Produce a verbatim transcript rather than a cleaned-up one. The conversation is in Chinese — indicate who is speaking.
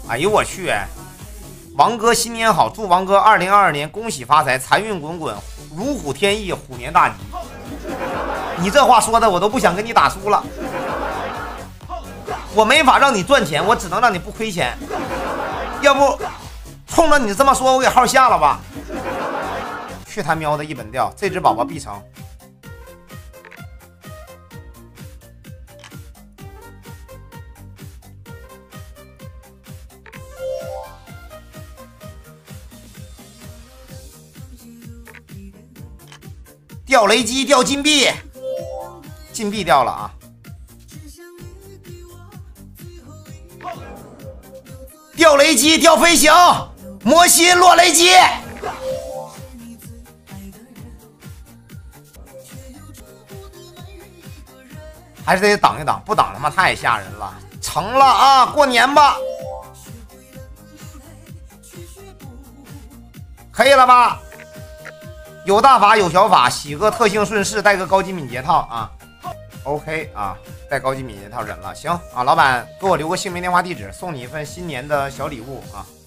Speaker 1: 哎呦我去！王哥新年好，祝王哥二零二二年恭喜发财，财运滚滚，如虎添翼，虎年大吉。你这话说的我都不想跟你打输了，我没法让你赚钱，我只能让你不亏钱。要不冲着你这么说，我给号下了吧。去他喵的一本调，这只宝宝必成。掉雷击，掉金币，金币掉了啊！掉雷击，掉飞行，魔心落雷击。还是得挡一挡，不挡他妈太吓人了。成了啊，过年吧，可以了吧？有大法有小法，洗个特性顺势，带个高级敏捷套啊 ，OK 啊，带高级敏捷套忍了，行啊，老板给我留个姓名、电话、地址，送你一份新年的小礼物啊。